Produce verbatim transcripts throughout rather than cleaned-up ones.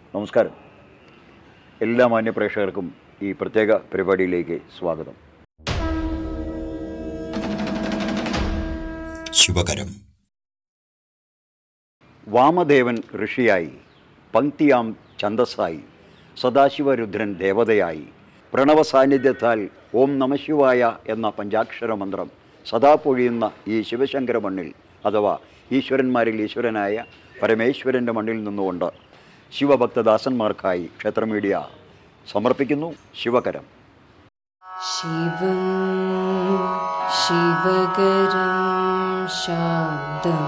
നമസ്കാരം. എല്ലാ മാന്യപ്രേക്ഷകർക്കും ഈ പ്രത്യേക പരിപാടിയിലേക്ക് സ്വാഗതം. ശുഭകരം. വാമദേവൻ ഋഷിയായി, പങ്ക്തിയാം ഛന്ദസ്സായി, സദാശിവരുദ്രൻ ദേവതയായി, പ്രണവ സാന്നിധ്യത്താൽ ഓം നമശിവായ എന്ന പഞ്ചാക്ഷര മന്ത്രം സദാ പൊഴിയുന്ന ഈ ശിവശങ്കര മണ്ണിൽ, അഥവാ ഈശ്വരന്മാരിൽ ഈശ്വരനായ പരമേശ്വരൻ്റെ മണ്ണിൽ നിന്നുകൊണ്ട് ശിവഭക്തദാസന്മാർക്കായി ക്ഷേത്ര മീഡിയ സമർപ്പിക്കുന്നു ശിവകരം. ശിവം ശിവകരം ശാന്തം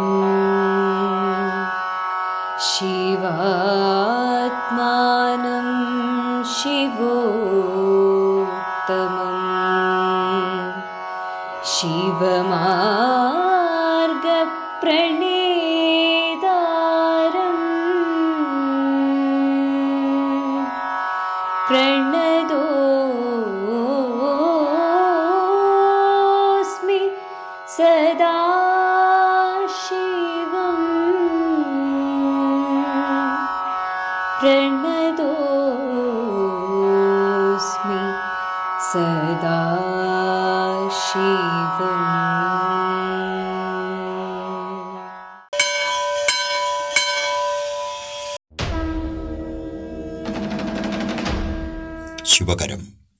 ശിവാത്മാനം ശിവോത്തമം ശിവമാർഗപ്രണേതാരം പ്രണതോസ്മി സദാശിവം പ്രണതോസ്മി സദാശിവം. ശുഭകരം.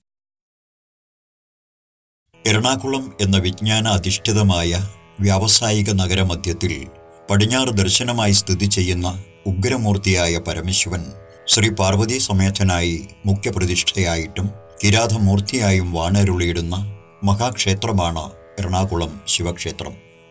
എറണാകുളം എന്ന വിജ്ഞാന അധിഷ്ഠിതമായ വ്യാവസായിക നഗരമധ്യത്തിൽ പടിഞ്ഞാറ് ദർശനമായി സ്ഥിതി ചെയ്യുന്ന ഉഗ്രമൂർത്തിയായ പരമശിവൻ ശ്രീ പാർവതി സമേതനായി മുഖ്യപ്രതിഷ്ഠയായിട്ടും കിരാതമൂർത്തിയായും വാണരുളിയിടുന്ന മഹാക്ഷേത്രമാണ് എറണാകുളം ശിവക്ഷേത്രം.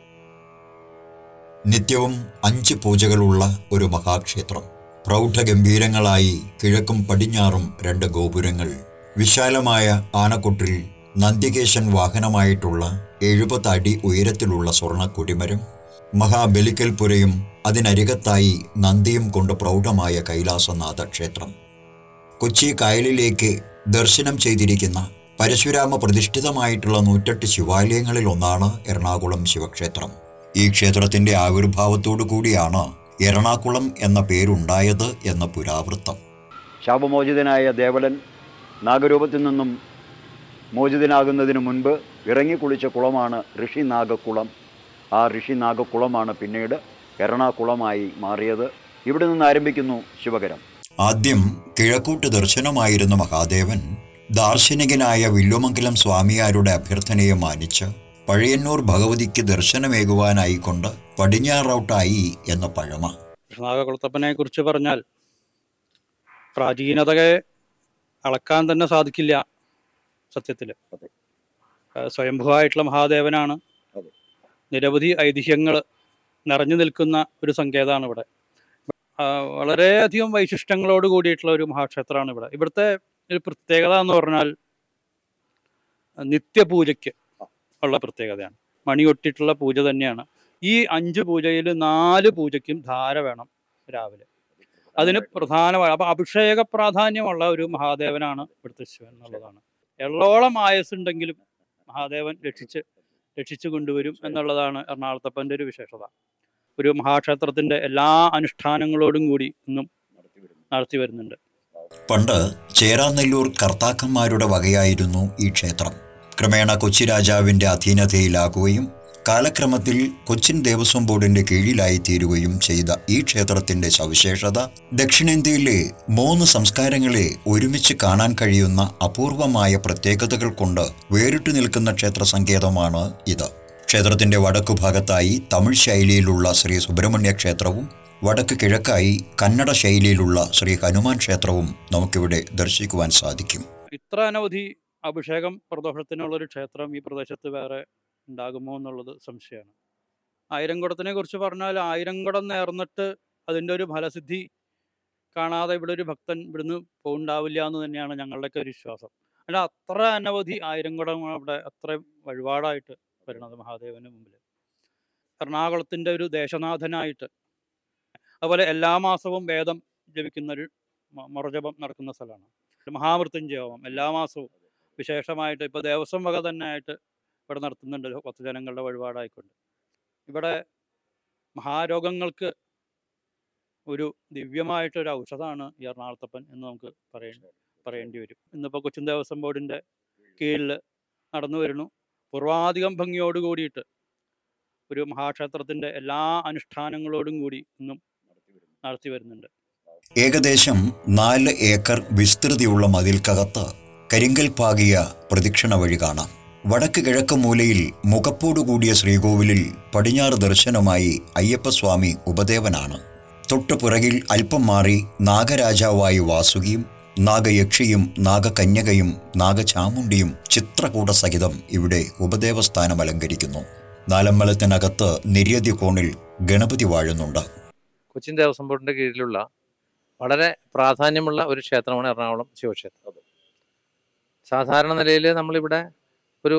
നിത്യവും അഞ്ച് പൂജകളുള്ള ഒരു മഹാക്ഷേത്രം. പ്രൗഢഗംഭീരങ്ങളായി കിഴക്കും പടിഞ്ഞാറും രണ്ട് ഗോപുരങ്ങൾ, വിശാലമായ ആനക്കൊട്ടിൽ നന്ദികേശൻ വാഹനമായിട്ടുള്ള എഴുപത് അടി ഉയരത്തിലുള്ള സ്വർണ്ണ കൊടിമരം, മഹാബലിക്കൽപുരയും അതിനരികത്തായി നന്ദിയും കൊണ്ട് പ്രൗഢമായ കൈലാസനാഥ ക്ഷേത്രം. കൊച്ചി കായലിലേക്ക് ദർശനം ചെയ്തിരിക്കുന്ന പരശുരാമ പ്രതിഷ്ഠിതമായിട്ടുള്ള നൂറ്റെട്ട് ശിവാലയങ്ങളിൽ ഒന്നാണ് എറണാകുളം ശിവക്ഷേത്രം. ഈ ക്ഷേത്രത്തിന്റെ ആവിർഭാവത്തോടു കൂടിയാണ് എറണാകുളം എന്ന പേരുണ്ടായത് എന്ന പുരാവൃത്തം. ശാപമോചിതനായ ദേവലൻ നാഗരൂപത്തിൽ നിന്നും മോചിതനാകുന്നതിന് മുൻപ് ഇറങ്ങിക്കുളിച്ച കുളമാണ് ഋഷിനാഗക്കുളം. ആ ഋഷിനാഗക്കുളമാണ് പിന്നീട് എറണാകുളമായി മാറിയത്. ഇവിടെ നിന്ന് ആരംഭിക്കുന്നു ശിവകരം. ആദ്യം കിഴക്കൂട്ട് ദർശനമായിരുന്ന മഹാദേവൻ ദാർശനികനായ വില്വമംഗലം സ്വാമിയാരുടെ അഭ്യർത്ഥനയെ മാനിച്ച് പഴയന്നൂർ ഭഗവതിക്ക് ദർശനമേകുവാനായിക്കൊണ്ട് പടിഞ്ഞാറോട്ടായി എന്ന പഴമ. കൃഷ്ണനാഗകുളത്തപ്പനെ കുറിച്ച് പറഞ്ഞാൽ പ്രാചീനതയെ അളക്കാൻ തന്നെ സാധിക്കില്ല. സത്യത്തിൽ സ്വയംഭുവായിട്ടുള്ള മഹാദേവനാണ്. നിരവധി ഐതിഹ്യങ്ങൾ നിറഞ്ഞു നിൽക്കുന്ന ഒരു സങ്കേതമാണ് ഇവിടെ. വളരെയധികം വൈശിഷ്ട്യങ്ങളോട് കൂടിയിട്ടുള്ള ഒരു മഹാക്ഷേത്രമാണ് ഇവിടെ. ഇവിടുത്തെ ഒരു പ്രത്യേകത എന്ന് പറഞ്ഞാൽ നിത്യപൂജയ്ക്ക് ഉള്ള പ്രത്യേകതയാണ്. മണിയൊട്ടിട്ടുള്ള പൂജ തന്നെയാണ്. ഈ അഞ്ച് പൂജയിൽ നാല് പൂജയ്ക്കും ധാര വേണം രാവിലെ. അതിന് പ്രധാനമായ അപ്പം അഭിഷേക പ്രാധാന്യമുള്ള ഒരു മഹാദേവനാണ് ഇവിടുത്തെ ശിവൻ എന്നുള്ളതാണ്. എള്ളോളം ആയസ്സുണ്ടെങ്കിലും മഹാദേവൻ രക്ഷിച്ച് രക്ഷിച്ചു കൊണ്ടുവരും എന്നുള്ളതാണ് എറണാകുളത്തപ്പൻ്റെ ഒരു വിശേഷത. ഒരു മഹാക്ഷേത്രത്തിൻ്റെ എല്ലാ അനുഷ്ഠാനങ്ങളോടും കൂടി ഇന്നും നടത്തി വരുന്നുണ്ട്. പണ്ട് ചേരാനെല്ലൂർ കർത്താക്കന്മാരുടെ വകയായിരുന്നു ഈ ക്ഷേത്രം. ക്രമേണ കൊച്ചി രാജാവിൻ്റെ അധീനതയിലാകുകയും കാലക്രമത്തിൽ കൊച്ചിൻ ദേവസ്വം ബോർഡിന്റെ കീഴിലായി തീരുകയും ചെയ്ത ഈ ക്ഷേത്രത്തിന്റെ സവിശേഷത ദക്ഷിണേന്ത്യയിലെ മൂന്ന് സംസ്കാരങ്ങളെ ഒരുമിച്ച് കാണാൻ കഴിയുന്ന അപൂർവമായ പ്രത്യേകതകൾ കൊണ്ട് വേറിട്ടു നിൽക്കുന്ന ക്ഷേത്ര സങ്കേതമാണ് ഇത്. ക്ഷേത്രത്തിന്റെ വടക്കു ഭാഗത്തായി തമിഴ് ശൈലിയിലുള്ള ശ്രീ സുബ്രഹ്മണ്യ ക്ഷേത്രവും വടക്ക് കിഴക്കായി കന്നഡ ശൈലിയിലുള്ള ശ്രീ ഹനുമാൻ ക്ഷേത്രവും നമുക്കിവിടെ ദർശിക്കുവാൻ സാധിക്കും. ഇത്ര അനവധി അഭിഷേകം പ്രദോഷത്തിനുള്ളൊരു ക്ഷേത്രം ഈ പ്രദേശത്ത് വേറെ ഉണ്ടാകുമോ എന്നുള്ളത് സംശയമാണ്. ആയിരംകുടത്തിനെ കുറിച്ച് പറഞ്ഞാൽ ആയിരംകുടം നേർന്നിട്ട് അതിൻ്റെ ഒരു ഫലസിദ്ധി കാണാതെ ഇവിടെ ഒരു ഭക്തൻ ഇവിടുന്ന് പോവുണ്ടാവില്ല എന്ന് തന്നെയാണ് ഞങ്ങളുടെയൊക്കെ ഒരു വിശ്വാസം. അല്ല, അത്ര അനവധി ആയിരംകുടം അവിടെ അത്ര വഴിപാടായിട്ട് വരുന്നത് മഹാദേവന് മുമ്പിൽ. എറണാകുളത്തിൻ്റെ ഒരു ദേശനാഥനായിട്ട്. അതുപോലെ എല്ലാ മാസവും വേദം ജപിക്കുന്നൊരു മുറജപം നടക്കുന്ന സ്ഥലമാണ്. മഹാമൃത്യുഞ്ജയഹോമം എല്ലാ മാസവും വിശേഷമായിട്ട് ഇപ്പോൾ ദേവസ്വം വക തന്നെ ആയിട്ട് ഇവിടെ നടത്തുന്നുണ്ട്. ഭക്തജനങ്ങളുടെ വഴിപാടായിക്കൊണ്ട് ഇവിടെ മഹാരോഗങ്ങൾക്ക് ഒരു ദിവ്യമായിട്ടൊരു ഔഷധമാണ് ഈ എറണാകുളത്തപ്പൻ എന്ന് നമുക്ക് പറയേണ്ടി പറയേണ്ടി വരും. ഇന്നിപ്പോൾ കൊച്ചിൻ ദേവസ്വം ബോർഡിൻ്റെ കീഴിൽ നടന്നു വരുന്നു. പൂർവാധികം ഭംഗിയോട് കൂടിയിട്ട് ഒരു മഹാക്ഷേത്രത്തിൻ്റെ എല്ലാ അനുഷ്ഠാനങ്ങളോടും കൂടി ഇന്നും നടത്തി വരുന്നുണ്ട്. ഏകദേശം നാല് ഏക്കർ വിസ്തൃതിയുള്ള മതിൽക്കകത്ത് കരിങ്കൽ പാകിയ പ്രദക്ഷിണ വഴി കാണാം. വടക്ക് കിഴക്ക് മൂലയിൽ മുഖപ്പോടുകൂടിയ ശ്രീകോവിലിൽ പടിഞ്ഞാറ് ദർശനമായി അയ്യപ്പസ്വാമി ഉപദേവനാണ്. തൊട്ടു പുറകിൽ അല്പം മാറി നാഗരാജാവായി വാസുകിയും നാഗയക്ഷിയും നാഗകന്യകയും നാഗചാമുണ്ടിയും ചിത്രകൂട സഹിതം ഇവിടെ ഉപദേവസ്ഥാനം അലങ്കരിക്കുന്നു. നാലമ്പലത്തിനകത്ത് നിര്യതി കോണിൽ ഗണപതി വാഴുന്നുണ്ട്. കൊച്ചിൻ ദേവസ്വം ബോർഡിൻ്റെ കീഴിലുള്ള വളരെ പ്രാധാന്യമുള്ള ഒരു ക്ഷേത്രമാണ് എറണാകുളം ശിവക്ഷേത്രം. സാധാരണ നിലയിൽ നമ്മളിവിടെ ഒരു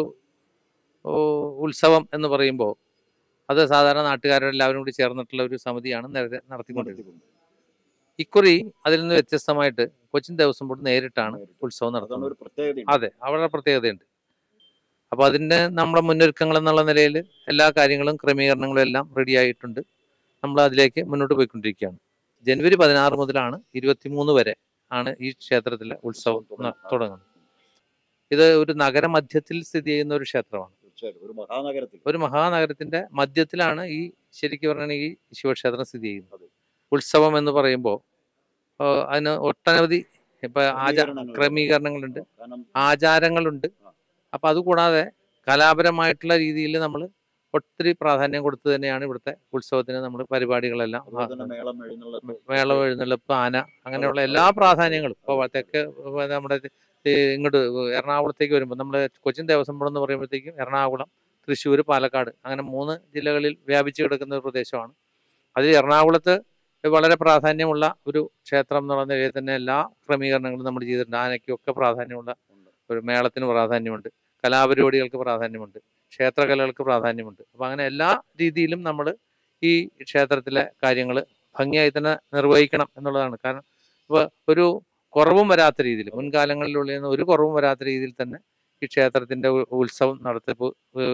ഉത്സവം എന്ന് പറയുമ്പോൾ അത് സാധാരണ നാട്ടുകാരെല്ലാവരും കൂടി ചേർന്നിട്ടുള്ള ഒരു സമിതിയാണ് നേരത്തെ നടത്തിക്കൊണ്ടിരിക്കുന്നത്. ഇക്കുറി അതിൽ നിന്ന് വ്യത്യസ്തമായിട്ട് കൊച്ചിൻ ദേവസ്വം ബോർഡ് നേരിട്ടാണ് ഉത്സവം നടത്തുന്നത്. അതെ, അവരുടെ പ്രത്യേകതയുണ്ട്. അപ്പോൾ അതിൻ്റെ നമ്മുടെ മുന്നൊരുക്കങ്ങൾ എന്നുള്ള നിലയിൽ എല്ലാ കാര്യങ്ങളും ക്രമീകരണങ്ങളും എല്ലാം റെഡി ആയിട്ടുണ്ട്. നമ്മൾ അതിലേക്ക് മുന്നോട്ട് പോയിക്കൊണ്ടിരിക്കുകയാണ്. ജനുവരി പതിനാറ് മുതലാണ് ഇരുപത്തിമൂന്ന് വരെ ആണ് ഈ ക്ഷേത്രത്തിലെ ഉത്സവം തുടങ്ങുന്നത്. ഇത് ഒരു നഗരമധ്യത്തിൽ സ്ഥിതി ചെയ്യുന്ന ഒരു ക്ഷേത്രമാണ്. ഒരു മഹാനഗരത്തിന്റെ മധ്യത്തിലാണ് ഈ ശരിക്കും പറഞ്ഞാൽ ഈ ശിവക്ഷേത്രം സ്ഥിതി ചെയ്യുന്നത്. ഉത്സവം എന്ന് പറയുമ്പോൾ അതിന് ഒട്ടനവധി ഇപ്പൊ ആചാര ക്രമീകരണങ്ങളുണ്ട്, ആചാരങ്ങളുണ്ട്. അപ്പൊ അതുകൂടാതെ കലാപരമായിട്ടുള്ള രീതിയിൽ നമ്മൾ ഒത്തിരി പ്രാധാന്യം കൊടുത്തു തന്നെയാണ് ഇവിടുത്തെ ഉത്സവത്തിന് നമ്മൾ പരിപാടികളെല്ലാം, മേളം, എഴുന്നള്ളിപ്പ്, ആന, അങ്ങനെയുള്ള എല്ലാ പ്രാധാന്യങ്ങളും ഇപ്പോൾ തെക്ക് നമ്മുടെ ഇങ്ങോട്ട് എറണാകുളത്തേക്ക് വരുമ്പോൾ നമ്മൾ കൊച്ചിൻ ദേവസ്വം ബോർഡ് എന്ന് പറയുമ്പോഴത്തേക്കും എറണാകുളം, തൃശ്ശൂർ, പാലക്കാട് അങ്ങനെ മൂന്ന് ജില്ലകളിൽ വ്യാപിച്ചു കിടക്കുന്ന ഒരു പ്രദേശമാണ്. അതിൽ എറണാകുളത്ത് വളരെ പ്രാധാന്യമുള്ള ഒരു ക്ഷേത്രം എന്നുള്ള നിലയിൽ തന്നെ എല്ലാ ക്രമീകരണങ്ങളും നമ്മൾ ചെയ്തിട്ടുണ്ട്. ആനയ്ക്കൊക്കെ പ്രാധാന്യമുള്ള ഒരു മേളത്തിന് പ്രാധാന്യമുണ്ട്, കലാപരിപാടികൾക്ക് പ്രാധാന്യമുണ്ട്, ക്ഷേത്രകലകൾക്ക് പ്രാധാന്യമുണ്ട്. അപ്പം അങ്ങനെ എല്ലാ രീതിയിലും നമ്മൾ ഈ ക്ഷേത്രത്തിലെ കാര്യങ്ങൾ ഭംഗിയായി തന്നെ നിർവഹിക്കണം എന്നുള്ളതാണ്. കാരണം ഇപ്പോൾ ഒരു കുറവും വരാത്ത രീതിയിൽ, മുൻകാലങ്ങളിലുള്ള ഒരു കുറവും വരാത്ത രീതിയിൽ തന്നെ ഈ ക്ഷേത്രത്തിന്റെ ഉത്സവം നടത്തിപ്പ്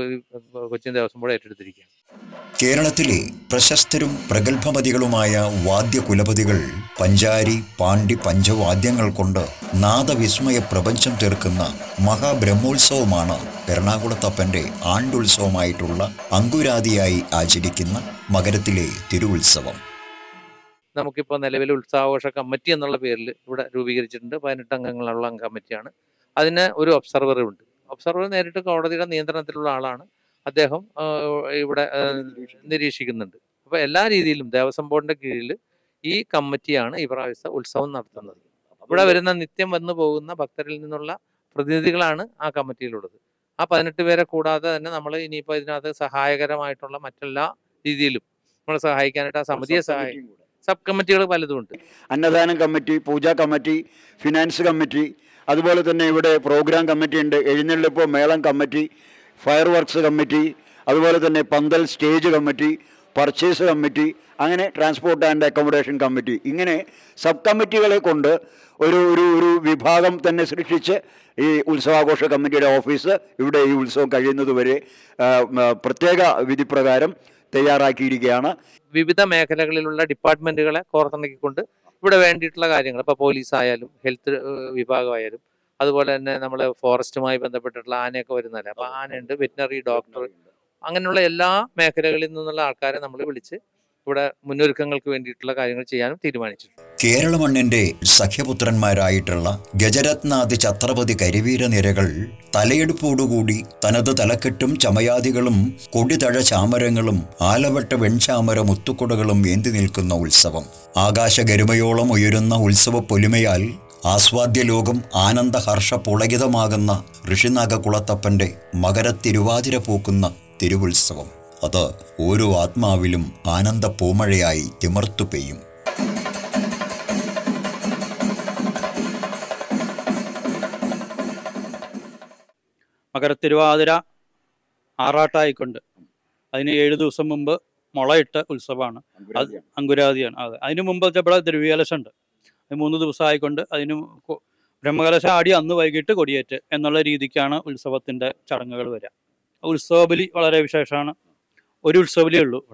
കൊച്ചിൻ ദേവസ്വം ബോർഡ് ഏറ്റെടുത്തിരിക്കുകയാണ്. കേരളത്തിലെ പ്രശസ്തരും പ്രഗത്ഭമതികളുമായ വാദ്യകുലപതികൾ പഞ്ചാരി, പാണ്ഡി, പഞ്ചവാദ്യങ്ങൾ കൊണ്ട് നാദവിസ്മയ പ്രപഞ്ചം തീർക്കുന്ന മഹാബ്രഹ്മോത്സവമാണ് എറണാകുളത്തപ്പന്റെ ആണ്ടുത്സവമായിട്ടുള്ള അങ്കുരാതിയായി ആചരിക്കുന്ന മകരത്തിലെ തിരുവുത്സവം. നമുക്കിപ്പോൾ നിലവിൽ ഉത്സവാഘോഷ കമ്മിറ്റി എന്നുള്ള പേരിൽ ഇവിടെ രൂപീകരിച്ചിട്ടുണ്ട്. പതിനെട്ട് അംഗങ്ങളുള്ള കമ്മിറ്റിയാണ്. അതിന് ഒരു ഒബ്സർവറും ഉണ്ട്. ഒബ്സർവർ നേരിട്ട് കോടതിയുടെ നിയന്ത്രണത്തിലുള്ള ആളാണ്. അദ്ദേഹം ഇവിടെ നിരീക്ഷിക്കുന്നുണ്ട്. അപ്പോൾ എല്ലാ രീതിയിലും ദേവസ്വം ബോർഡിന്റെ കീഴിൽ ഈ കമ്മിറ്റിയാണ് ഈ പ്രാവശ്യത്തെ ഉത്സവം നടത്തുന്നത്. ഇവിടെ വരുന്ന നിത്യം വന്നു പോകുന്ന ഭക്തരിൽ നിന്നുള്ള പ്രതിനിധികളാണ് ആ കമ്മിറ്റിയിലുള്ളത്. ആ പതിനെട്ട് പേരെ കൂടാതെ തന്നെ നമ്മൾ ഇനിയിപ്പോൾ ഇതിനകത്ത് സഹായകരമായിട്ടുള്ള മറ്റെല്ലാ രീതിയിലും നമ്മളെ സഹായിക്കാനായിട്ട് ആ സമിതിയെ സഹായിക്കും. സബ് കമ്മിറ്റികൾ പലതുമുണ്ട്. അന്നദാനം committee, puja committee, finance committee, അതുപോലെ തന്നെ ഇവിടെ പ്രോഗ്രാം കമ്മിറ്റി ഉണ്ട്, എഴുന്നള്ളിപ്പ് മേളം കമ്മിറ്റി, ഫയർ വർക്ക്സ് കമ്മിറ്റി, അതുപോലെ തന്നെ pandal stage committee, purchase committee, അങ്ങനെ ട്രാൻസ്പോർട്ട് ആൻഡ് അക്കോമഡേഷൻ കമ്മിറ്റി, ഇങ്ങനെ സബ് കമ്മിറ്റികളെ കൊണ്ട് ഒരു ഒരു ഒരു വിഭാഗം തന്നെ സൃഷ്ടിച്ച് ഈ ഉത്സവാഘോഷ കമ്മിറ്റിയുടെ ഓഫീസ് ഇവിടെ ഈ ഉത്സവം കഴിയുന്നതുവരെ പ്രത്യേക വിധിപ്രകാരം തയ്യാറാക്കിയിരിക്കുകയാണ്. വിവിധ മേഖലകളിലുള്ള ഡിപ്പാർട്ട്മെന്റുകളെ കോർത്തിണക്കിക്കൊണ്ട് ഇവിടെ വേണ്ടിയിട്ടുള്ള കാര്യങ്ങൾ, ഇപ്പോൾ പോലീസ് ആയാലും ഹെൽത്ത് വിഭാഗമായാലും അതുപോലെ തന്നെ നമ്മൾ ഫോറസ്റ്റുമായി ബന്ധപ്പെട്ടിട്ടുള്ള ആനയൊക്കെ വരുന്നതല്ലേ, അപ്പോൾ ആനയുണ്ട്, വെറ്റിനറി ഡോക്ടർ, അങ്ങനെയുള്ള എല്ലാ മേഖലകളിൽ നിന്നുള്ള ആൾക്കാരെ നമ്മൾ വിളിച്ച് ഇവിടെ മുന്നൊരുക്കങ്ങൾക്ക് വേണ്ടിയിട്ടുള്ള കാര്യങ്ങൾ ചെയ്യാനും തീരുമാനിച്ചിട്ടുണ്ട്. കേരള മണ്ണിന്റെ സഖ്യപുത്രന്മാരായിട്ടുള്ള ഗജരത്നാദി ഛത്രപതി കരിവീര നിരകൾ തലയെടുപ്പോടുകൂടി തനത് തലക്കെട്ടും ചമയാദികളും കൊടിതഴ ചാമരങ്ങളും ആലവട്ട വെൺചാമര മുത്തുക്കുടകളും ഏന്തി നിൽക്കുന്ന ഉത്സവം. ആകാശഗരുമയോളം ഉയരുന്ന ഉത്സവ പൊലിമയാൽ ആസ്വാദ്യലോകം ആനന്ദഹർഷ പുളകിതമാകുന്ന ഋഷിനാഗകുളത്തപ്പന്റെ മകരത്തിരുവാതിര പൂക്കുന്ന തിരുവുത്സവം. അത് ഓരോ ആത്മാവിലും ആനന്ദ പൂമഴയായി തിമർത്തു പെയ്യും. മകരത്തിരുവാതിര ആറാട്ടായിക്കൊണ്ട് അതിന് ഏഴു ദിവസം മുമ്പ് മുളയിട്ട ഉത്സവമാണ്. അത് അങ്കുരാതിയാണ്. അതെ, അതിന് മുമ്പ് ഇവിടെ ദ്രവ്യകലശം ഉണ്ട്. അത് മൂന്ന് ദിവസം ആയിക്കൊണ്ട് അതിന് ബ്രഹ്മകലശം ആടി അന്ന് വൈകിട്ട് കൊടിയേറ്റ് എന്നുള്ള രീതിക്കാണ് ഉത്സവത്തിൻ്റെ ചടങ്ങുകൾ വരിക. ഉത്സവബലി വളരെ വിശേഷമാണ്. ഒരു ഉത്സവബലിയേ ഉള്ളൂ ഇവിടെ.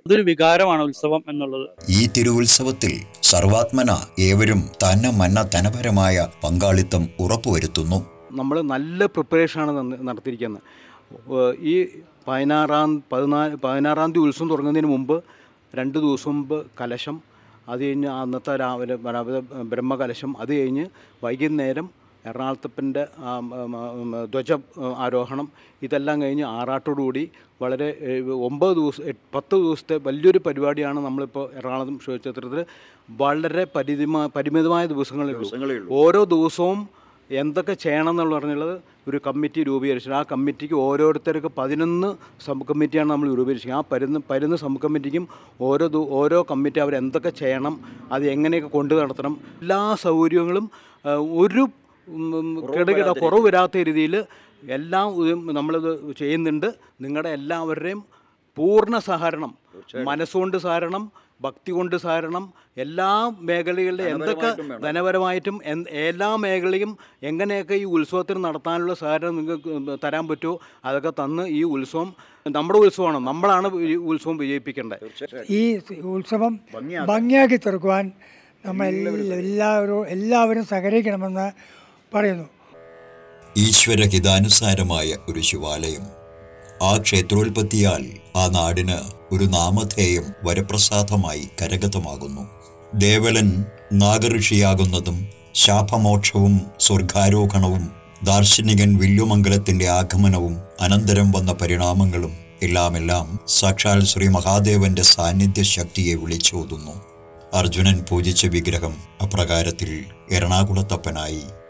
അതൊരു വികാരമാണ് ഉത്സവം എന്നുള്ളത്. ഈ തിരുവുത്സവത്തിൽ സർവാത്മന ഏവരും തന്ന മന്ന ധനപരമായ പങ്കാളിത്തം ഉറപ്പുവരുത്തുന്നു. നമ്മൾ നല്ല പ്രിപ്പറേഷനാണ് നടത്തിയിരിക്കുന്നത്. ഈ പതിനാറാം പതിനാല് പതിനാറാം തീയതി ഉത്സവം തുടങ്ങുന്നതിന് മുമ്പ് രണ്ട് ദിവസം മുമ്പ് കലശം, അത് കഴിഞ്ഞ് അന്നത്തെ രാവിലെ ബ്രഹ്മകലശം, അത് കഴിഞ്ഞ് വൈകുന്നേരം എറണാകുളത്തപ്പൻ്റെ ധ്വജ ആരോഹണം, ഇതെല്ലാം കഴിഞ്ഞ് ആറാട്ടോടുകൂടി വളരെ ഒമ്പത് ദിവസം പത്ത് ദിവസത്തെ വലിയൊരു പരിപാടിയാണ് നമ്മളിപ്പോൾ എറണാകുളം ശിവക്ഷേത്രത്തിൽ. വളരെ പരിമിതമായ പരിമിതമായ ദിവസങ്ങളിലുള്ളൂ. ഓരോ ദിവസവും എന്തൊക്കെ ചെയ്യണം എന്നുള്ള പറഞ്ഞുള്ളത് ഒരു കമ്മിറ്റി രൂപീകരിച്ചു. ആ കമ്മിറ്റിക്ക് ഓരോരുത്തർക്ക് പതിനൊന്ന് സബ് കമ്മിറ്റിയാണ് നമ്മൾ രൂപീകരിച്ചത്. ആ പരുന്ന് പതിനൊന്ന് സബ് കമ്മിറ്റിക്കും ഓരോ ഓരോ കമ്മിറ്റി അവരെന്തൊക്കെ ചെയ്യണം, അത് എങ്ങനെയൊക്കെ കൊണ്ടു നടത്തണം, എല്ലാ സൗകര്യങ്ങളും ഒരു കിടകിട കുറവ് വരാത്ത രീതിയിൽ എല്ലാം നമ്മളിത് ചെയ്യുന്നുണ്ട്. നിങ്ങളുടെ എല്ലാവരുടെയും പൂർണ്ണ സഹകരണം, മനസ്സുകൊണ്ട് സഹകരണം, ഭക്തി കൊണ്ട് സഹകരണം, എല്ലാ മേഖലകളിലും എന്തൊക്കെ ധനപരമായിട്ടും എല്ലാ മേഖലയും എങ്ങനെയൊക്കെ ഈ ഉത്സവത്തിന് നടത്താനുള്ള സഹകരണം നിങ്ങൾക്ക് തരാൻ പറ്റുമോ അതൊക്കെ തന്ന് ഈ ഉത്സവം നമ്മുടെ ഉത്സവമാണ്, നമ്മളാണ് ഈ ഉത്സവം വിജയിപ്പിക്കേണ്ടത്. ഈ ഉത്സവം ഭംഗിയാക്കി തീർക്കുവാൻ നമ്മൾ എല്ലാവരും എല്ലാവരും സഹകരിക്കണമെന്ന് പറയുന്നു. ഈശ്വരഹിതാനുസാരമായ ഒരു ശിവാലയം, ആ ക്ഷേത്രോൽപത്തിയാൽ ആ നാടിന് ഒരു നാമധേയം വരപ്രസാദമായി കരഗതമാകുന്നു. ദേവലൻ നാഗഋഷിയാകുന്നതും ശാപമോക്ഷവും സ്വർഗാരോഹണവും ദാർശനികൻ വില്ലുമംഗലത്തിന്റെ ആഗമനവും അനന്തരം വന്ന പരിണാമങ്ങളും എല്ലാമെല്ലാം സാക്ഷാൽ ശ്രീ മഹാദേവന്റെ സാന്നിധ്യ ശക്തിയെ വിളിച്ചോതുന്നു. അർജുനൻ പൂജിച്ച വിഗ്രഹം അപ്രകാരത്തിൽ എറണാകുളത്തപ്പനായി